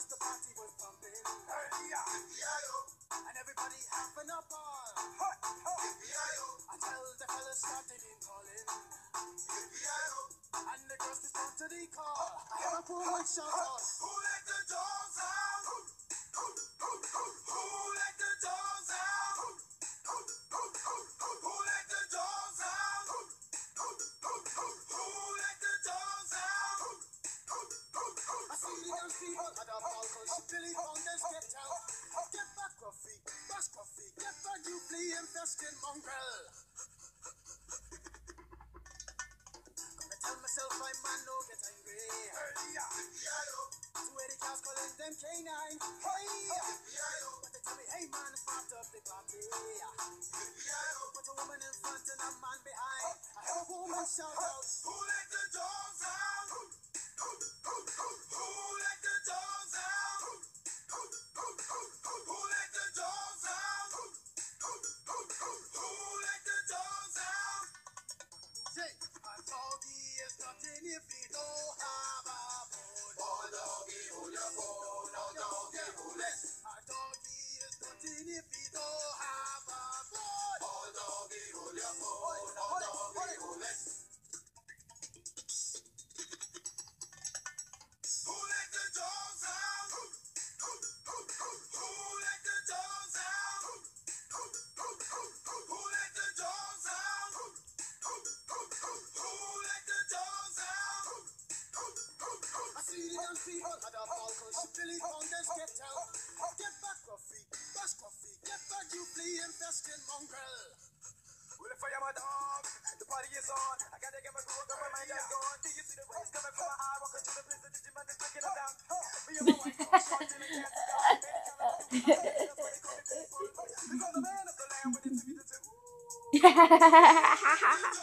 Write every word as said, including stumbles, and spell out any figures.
Cause the party was pumping. And everybody having a ball. Until the fellas started in calling. And the girls respond to the call. I have a poor one shout out. Who let the dogs out? Who let the dogs out? Who let the dogs out? Who let the dogs out? I see the young people at a ball cause she Billy Founders get out. Get back, Gruffy, bash Gruffy, get back, you flea infested mongrel. Gonna tell myself I man no get angry. Two eighty cows calling them K nine. Hey! But they tell me, hey man, start up the party. Put a woman in front and a man behind. I have a woman shout out. Who let the dogs out? Who let the dogs out? Who let the dogs out? Who let the dogs out? Say, a doggy is nothing if he don't have a bone. Oh, doggy, hold your bone. Oh, doggy, hold it. A doggy is nothing if he don't have a bone. Oh, doggy, hold your bone. Oh, doggy, hold it. Who let the dogs out? Who let the dogs out? Who let the dogs out? Who let the dogs out? I see the young people at a ball cause she Billy Founders get out. Get back, Gruffy, bash Gruffy, get back, you flea infested mongrel. Well, if I am a dog, the party is on. I gotta get my groove on, my mind is gone. Do you see the rays coming from my eye? Walking to the place, the Digimon is breaking them down. Me and my wife, I'm short in the cat. Because the man of the land with it to be the two.